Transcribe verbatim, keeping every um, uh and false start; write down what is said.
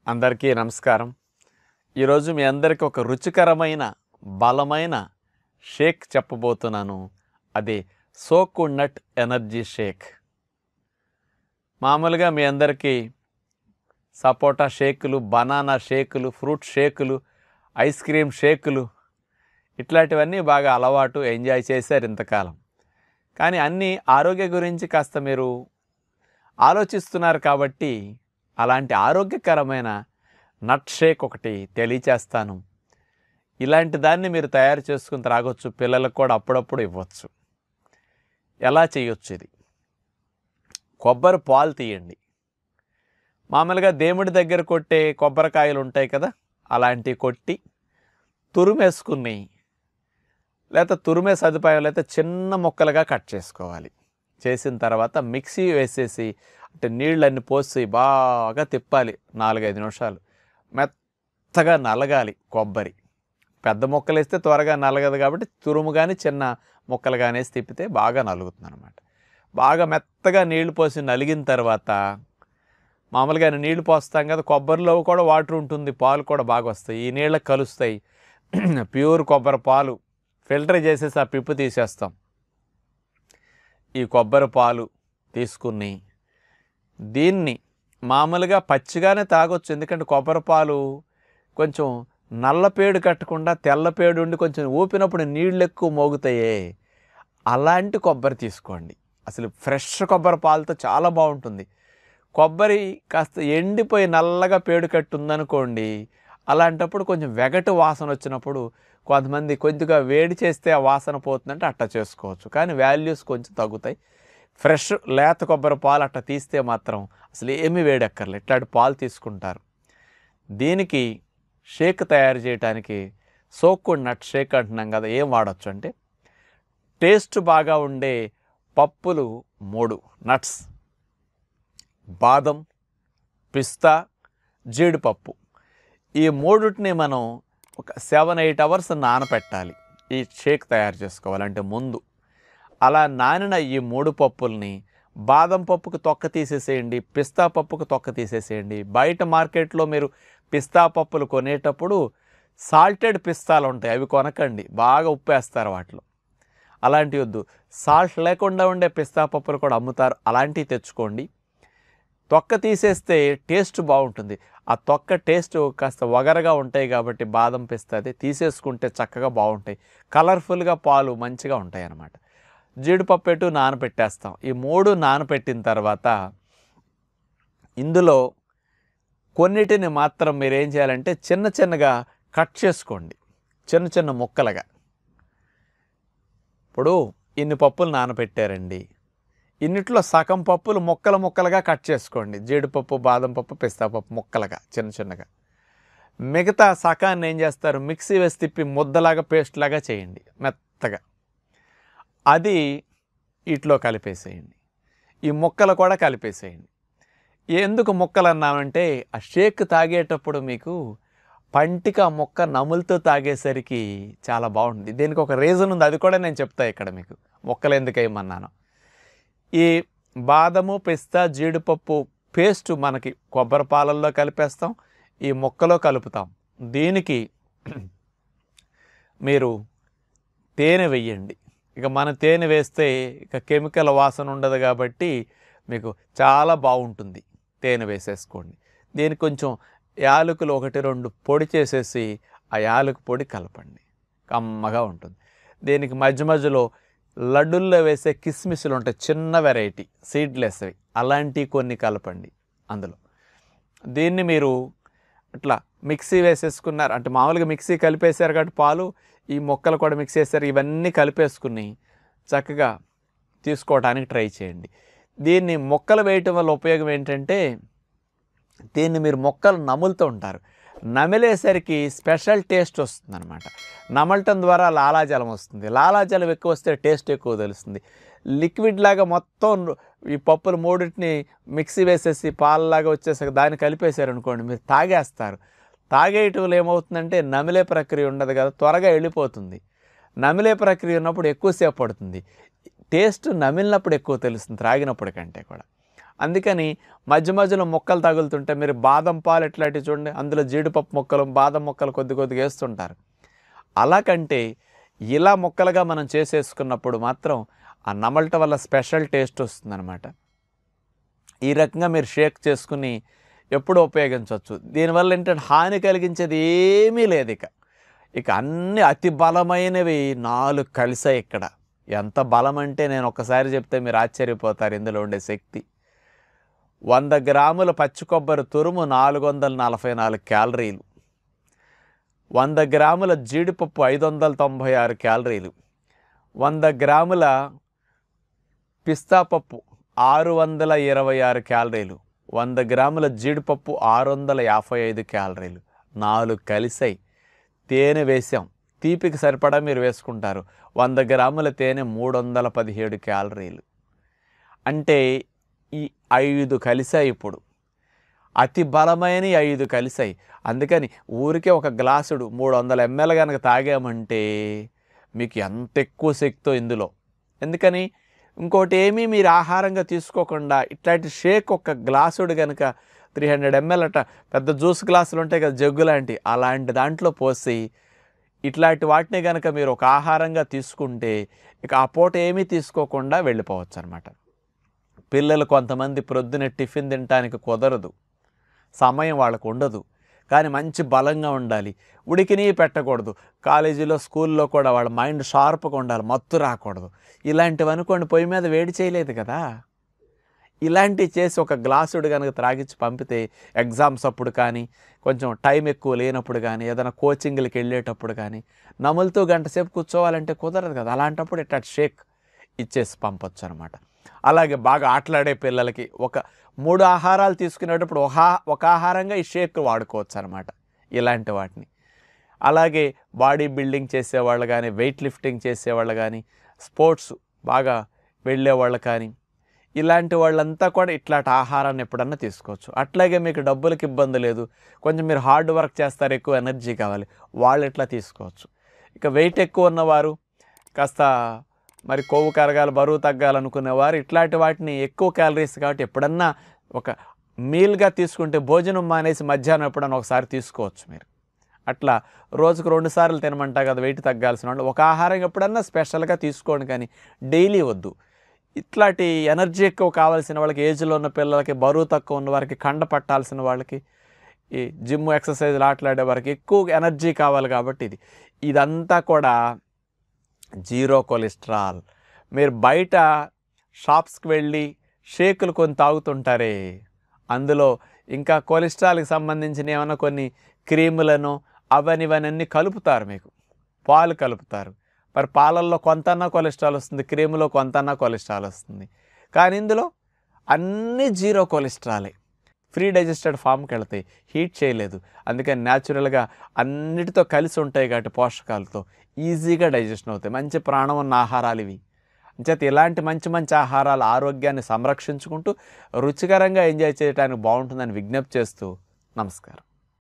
అందరికీ నమస్కారం. ఈరోజు మీ అందరికీ ఒక రుచికరమైన బలమైన షేక్ చెప్పబోతున్నాను. అది కోకోనట్ ఎనర్జీ షేక్. మామూలుగా మీ అందరికీ సపోటా షేకులు, బనానా షేకులు, ఫ్రూట్ షేకులు, ఐస్ క్రీమ్ షేకులు ఇట్లాంటివన్నీ బాగా అలవాటు, ఎంజాయ్ చేశారు ఇంతకాలం. కానీ అన్నీ ఆరోగ్య గురించి కాస్త మీరు ఆలోచిస్తున్నారు కాబట్టి అలాంటి ఆరోగ్యకరమైన నట్ షేక్ ఒకటి తెలియచేస్తాను. ఇలాంటి దాన్ని మీరు తయారు చేసుకుని త్రాగొచ్చు, పిల్లలకు కూడా అప్పుడప్పుడు ఇవ్వచ్చు. ఎలా చేయొచ్చు ఇది? కొబ్బరి పాలు తీయండి. మామూలుగా దేవుడి దగ్గర కొట్టే కొబ్బరికాయలు ఉంటాయి కదా, అలాంటివి కొట్టి తురుమేసుకుని, లేకపోతే తురిమే సదుపాయం లేకపోతే చిన్న ముక్కలుగా కట్ చేసుకోవాలి. చేసిన తర్వాత మిక్సీ వేసేసి అంటే నీళ్ళన్నీ పోసి బాగా తిప్పాలి. నాలుగైదు నిమిషాలు మెత్తగా నలగాలి కొబ్బరి. పెద్ద ముక్కలు వేస్తే త్వరగా నలగదు కాబట్టి తురుము కానీ చిన్న ముక్కలు కానీ వేసి తిప్పితే బాగా నలుగుతుంది అనమాట. బాగా మెత్తగా నీళ్లు పోసి నలిగిన తర్వాత మామూలుగా నీళ్లు పోస్తాం కదా, కొబ్బరిలో కూడా వాటర్ ఉంటుంది, పాలు కూడా బాగా వస్తాయి. ఈ నీళ్ళకి కలుస్తాయి. ప్యూర్ కొబ్బరి పాలు ఫిల్టర్ చేసేసి ఆ పిప్పు తీసేస్తాం. ఈ కొబ్బరి పాలు తీసుకుని దీన్ని మామూలుగా పచ్చిగానే తాగొచ్చు. ఎందుకంటే కొబ్బరి పాలు కొంచెం నల్లపేడు కట్టకుండా తెల్లపేడు ఉండి కొంచెం ఊపినప్పుడు నీళ్ళు ఎక్కువ మోగుతాయే, అలాంటి కొబ్బరి తీసుకోండి. అసలు ఫ్రెష్ కొబ్బరి పాలతో చాలా బాగుంటుంది. కొబ్బరి కాస్త ఎండిపోయి నల్లగా పేడు కట్టు ఉందనుకోండి, అలాంటప్పుడు కొంచెం వెగటు వాసన వచ్చినప్పుడు కొంతమంది కొద్దిగా వేడి చేస్తే ఆ వాసన పోతుందంటే అట్లా చేసుకోవచ్చు. కానీ వాల్యూస్ కొంచెం తగ్గుతాయి. ఫ్రెష్ లేత కొబ్బరి పాలు అట్లా తీస్తే మాత్రం అసలు ఏమీ వేడెక్కర్లేదు. ఇట్లాంటి పాలు తీసుకుంటారు. దీనికి షేక్ తయారు చేయడానికి కోకోనట్ షేక్ అంటున్నాం కదా, ఏం వాడచ్చు అంటే టేస్ట్ బాగా ఉండే పప్పులు మూడు నట్స్: బాదం, పిస్తా, జీడిపప్పు. ఈ మూడుటిని మనం ఒక సెవెన్ ఎయిట్ అవర్స్ నానపెట్టాలి ఈ షేక్ తయారు చేసుకోవాలంటే ముందు. అలా నానిన ఈ మూడు పప్పుల్ని బాదం పప్పుకు తొక్క తీసేసేయండి, పిస్తా పప్పుకు తొక్క తీసేసేయండి. బయట మార్కెట్లో మీరు పిస్తా పప్పులు కొనేటప్పుడు సాల్టెడ్ పిస్తాలు ఉంటాయి, అవి కొనకండి, బాగా ఉప్పేస్తారు వాటిలో. అలాంటివి వద్దు. సాల్ట్ లేకుండా ఉండే పిస్తా పప్పులు కూడా అమ్ముతారు, అలాంటివి తెచ్చుకోండి. తొక్క తీసేస్తే టేస్ట్ బాగుంటుంది. ఆ తొక్క టేస్ట్ కాస్త వగరగా ఉంటాయి కాబట్టి బాదం పిస్తాది తీసేసుకుంటే చక్కగా బాగుంటాయి. కలర్ఫుల్గా పాలు మంచిగా ఉంటాయి అన్నమాట. జీడిపప్పు ఎటు నానపెట్టేస్తాం. ఈ మూడు నానపెట్టిన తర్వాత ఇందులో కొన్నిటిని మాత్రం మీరు ఏం చేయాలంటే చిన్న చిన్నగా కట్ చేసుకోండి, చిన్న చిన్న ముక్కలుగా. ఇప్పుడు ఇన్ని పప్పులు నానపెట్టారండి, ఇన్నిట్లో సగం పప్పులు ముక్కలు ముక్కలుగా కట్ చేసుకోండి. జీడిపప్పు, బాదం పప్పు, పిస్తా పప్పు ముక్కలుగా చిన్న చిన్నగా. మిగతా సగాన్ని ఏం చేస్తారు, మిక్సీ వేసి తిప్పి ముద్దలాగా పేస్ట్ లాగా చేయండి మెత్తగా. అది వీటిలో కలిపేసేయండి. ఈ ముక్కలు కూడా కలిపేసేయండి. ఎందుకు ముక్కలు అన్నామంటే ఆ షేక్ తాగేటప్పుడు మీకు పంటిక ముక్క నములుతో తాగేసరికి చాలా బాగుంటుంది. దీనికి ఒక రీజన్ ఉంది, అది కూడా నేను చెప్తా ఇక్కడ మీకు ముక్కలు ఎందుకు వేయమన్నాను. ఈ బాదము, పిస్తా, జీడిపప్పు పేస్ట్ మనకి కొబ్బరి పాలల్లో కలిపేస్తాం, ఈ ముక్కలో కలుపుతాం. దీనికి మీరు తేనె వెయ్యండి. ఇక మన తేనె వేస్తే ఇక కెమికల్ వాసన ఉండదు కాబట్టి మీకు చాలా బాగుంటుంది. తేనె వేసేసుకోండి. దీనికి కొంచెం యాలకులు ఒకటి రెండు పొడి చేసేసి ఆ యాలకు పొడి కలపండి, కమ్మగా ఉంటుంది. దీనికి మధ్య మధ్యలో లడ్డుల్లో వేసే కిస్మిస్లు ఉంటాయి, చిన్న వెరైటీ సీడ్లెస్ అవి, అలాంటివి కొన్ని కలపండి అందులో. దీన్ని మీరు అట్లా మిక్సీ వేసేసుకున్నారు అంటే మామూలుగా మిక్సీ కలిపేశారు కాబట్టి పాలు, ఈ మొక్కలు కూడా మిక్సీ వేసారు, ఇవన్నీ కలిపేసుకుని చక్కగా తీసుకోవడానికి ట్రై చేయండి. దీన్ని మొక్కలు వేయటం వల్ల ఉపయోగం ఏంటంటే దీన్ని మీరు మొక్కలు నములుతూ ఉంటారు, నమిలేసరికి స్పెషల్ టేస్ట్ వస్తుంది అనమాట. నమలటం ద్వారా లాలాజలం వస్తుంది. లాలాజలం ఎక్కువ వస్తే టేస్ట్ ఎక్కువ తెలుస్తుంది. లిక్విడ్ లాగా మొత్తం ఈ పప్పులు మూడింటిని మిక్సీ వేసేసి పాలలాగా వచ్చేసాక దాన్ని కలిపేశారు అనుకోండి, మీరు తాగేస్తారు. తాగేయటంలో ఏమవుతుందంటే నమిలే ప్రక్రియ ఉండదు కదా, త్వరగా వెళ్ళిపోతుంది. నమిలే ప్రక్రియ ఉన్నప్పుడు ఎక్కువసేపు పడుతుంది. టేస్ట్ నమిలినప్పుడు ఎక్కువ తెలుస్తుంది త్రాగినప్పుడు కంటే కూడా. అందుకని మధ్య మధ్యలో మొక్కలు తగులుతుంటే మీరు బాదం పాలు ఇట్లాంటివి చూడండి, అందులో జీడిపప్పు మొక్కలు బాదం మొక్కలు కొద్ది కొద్దిగా వేస్తుంటారు. అలా కంటే ఇలా మొక్కలుగా మనం చేసేసుకున్నప్పుడు మాత్రం ఆ నమలట వల్ల స్పెషల్ టేస్ట్ వస్తుందన్నమాట. ఈ రకంగా మీరు షేక్ చేసుకుని ఎప్పుడు ఉపయోగించవచ్చు. దీనివల్ల ఏంటంటే హాని కలిగించేది ఏమీ లేదు. ఇక ఇక అన్ని అతి బలమైనవి నాలుగు కలిసాయి ఇక్కడ. ఎంత బలం అంటే నేను ఒక్కసారి చెప్తే మీరు ఆశ్చర్యపోతారు ఇందులో ఉండే శక్తి. వంద గ్రాముల పచ్చి కొబ్బరి తురుము నాలుగు వందల నలభై నాలుగు క్యాలరీలు, వంద గ్రాముల జీడిపప్పు ఐదు వందల తొంభై ఆరు క్యాలరీలు, వంద గ్రాముల పిస్తా పప్పు ఆరు వందల ఇరవై ఆరు క్యాలరీలు, వంద గ్రాముల జీడిపప్పు ఆరు వందల యాభై ఐదు క్యాలరీలు, నాలుగు కలిసాయి. తేనె వేసాం, తీపికి సరిపడా మీరు వేసుకుంటారు. వంద గ్రాముల తేనె మూడు వందల పదిహేడు క్యాలరీలు. అంటే ఈ ఐదు కలిసాయి. ఇప్పుడు అతి బలమైన ఐదు కలిసాయి. అందుకని ఊరికే ఒక గ్లాసుడు మూడు వందల ఎంఎల్ కనుక తాగామంటే మీకు ఎంత ఎక్కువ శక్తో ఇందులో. ఎందుకని ఇంకోటి ఏమీ మీరు ఆహారంగా తీసుకోకుండా ఇట్లాంటి షేక్ ఒక గ్లాసుడు కనుక త్రీ హండ్రెడ్ ఎంఎల్ అట పెద్ద జ్యూస్ గ్లాసులు ఉంటాయి కదా, జగ్గు లాంటి, అలాంటి దాంట్లో పోసి ఇట్లాంటి వాటిని కనుక మీరు ఒక ఆహారంగా తీసుకుంటే ఇక ఆ పూట ఏమీ తీసుకోకుండా వెళ్ళిపోవచ్చు అనమాట. పిల్లలు కొంతమంది ప్రొద్దున టిఫిన్ తినడానికి కుదరదు, సమయం వాళ్ళకు ఉండదు, కానీ మంచి బలంగా ఉండాలి, ఉడికిని పెట్టకూడదు. కాలేజీలో స్కూల్లో కూడా వాళ్ళ మైండ్ షార్ప్గా ఉండాలి, మత్తు రాకూడదు. ఇలాంటివి అనుకోండి పొయ్యి మీద వేడి చేయలేదు కదా, ఇలాంటివి చేసి ఒక గ్లాసుడు కనుక త్రాగించి పంపితే ఎగ్జామ్స్ అప్పుడు కానీ, కొంచెం టైం ఎక్కువ లేనప్పుడు కానీ, ఏదైనా కోచింగ్లకి వెళ్ళేటప్పుడు కానీ నములుతూ గంట సేపు కూర్చోవాలంటే కుదరదు కదా, అలాంటప్పుడు ఇట్లా షేక్ ఇచ్చేసి పంపొచ్చు అనమాట. అలాగే బాగా ఆటలాడే పిల్లలకి ఒక మూడు ఆహారాలు తీసుకునేటప్పుడు ఒక ఒక ఆహారంగా ఈ షేక్ వాడుకోవచ్చు అనమాట, ఇలాంటి వాటిని. అలాగే బాడీ బిల్డింగ్ చేసేవాళ్ళు కానీ, వెయిట్ లిఫ్టింగ్ చేసేవాళ్ళు కానీ, స్పోర్ట్స్ బాగా వెళ్ళేవాళ్ళు కానీ, ఇలాంటి వాళ్ళంతా కూడా ఇట్లాంటి ఆహారాన్ని ఎప్పుడన్నా తీసుకోవచ్చు. అట్లాగే మీకు డబ్బులకు ఇబ్బంది లేదు, కొంచెం మీరు హార్డ్ వర్క్ చేస్తారు, ఎక్కువ ఎనర్జీ కావాలి, వాళ్ళు ఇట్లా తీసుకోవచ్చు. ఇక వెయిట్ ఎక్కువ ఉన్నవారు, కాస్త మరి కొవ్వు కరగాలి, బరువు తగ్గాలనుకునేవారు ఇట్లాంటి వాటిని ఎక్కువ క్యాలరీస్ కాబట్టి ఎప్పుడన్నా ఒక మీల్గా తీసుకుంటే భోజనం మానేసి మధ్యాహ్నం ఎప్పుడన్నా ఒకసారి తీసుకోవచ్చు మీరు. అట్లా రోజుకు రెండు సార్లు తినమంటా కదా వెయిట్ తగ్గాల్సిన వాళ్ళు, ఒక ఆహారం ఎప్పుడన్నా స్పెషల్గా తీసుకోండి, కానీ డైలీ వద్దు. ఇట్లాంటి ఎనర్జీ ఎక్కువ కావాల్సిన వాళ్ళకి, ఏజ్లో ఉన్న పిల్లలకి, బరువు తక్కువ ఉన్న వారికి, కండ పట్టాల్సిన వాళ్ళకి, ఈ జిమ్ ఎక్సర్సైజ్లు ఆటలాడే వారికి ఎక్కువ ఎనర్జీ కావాలి కాబట్టి ఇది ఇదంతా కూడా జీరో కొలెస్ట్రాల్. మీరు బయట షాప్స్కి వెళ్ళి షేకులు కొన్ని తాగుతుంటారే, అందులో ఇంకా కొలెస్ట్రాల్కి సంబంధించిన ఏమైనా కొన్ని క్రీములను అవని ఇవన్నీ కలుపుతారు, మీకు పాలు కలుపుతారు. మరి పాలల్లో కొంతన్నా కొలెస్ట్రాల్ వస్తుంది, క్రీములో కొంతన్నా కొలెస్ట్రాల్ వస్తుంది, కానీ ఇందులో అన్నీ జీరో కొలెస్ట్రాలే. ఫ్రీ డైజెస్టెడ్ ఫామ్కి వెళ్తాయి, హీట్ చేయలేదు, అందుకని న్యాచురల్గా అన్నిటితో కలిసి ఉంటాయి కాబట్టి పోషకాలతో ఈజీగా డైజెషన్ అవుతాయి. మంచి ప్రాణం ఉన్న ఆహారాలు ఇవి. అంచేత ఇలాంటి మంచి మంచి ఆహారాలు ఆరోగ్యాన్ని సంరక్షించుకుంటూ రుచికరంగా ఎంజాయ్ చేయడానికి బాగుంటుందని విజ్ఞప్తి చేస్తూ నమస్కారం.